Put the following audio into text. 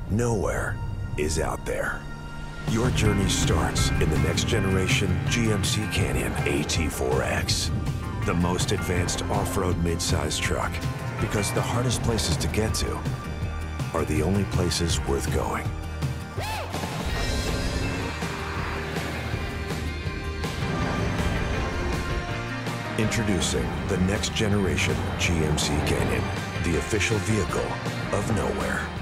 Nowhere is out there. Your journey starts in the next generation GMC Canyon AT4X, the most advanced off-road mid-size truck, because the hardest places to get to are the only places worth going. Introducing the next generation GMC Canyon, the official vehicle of nowhere.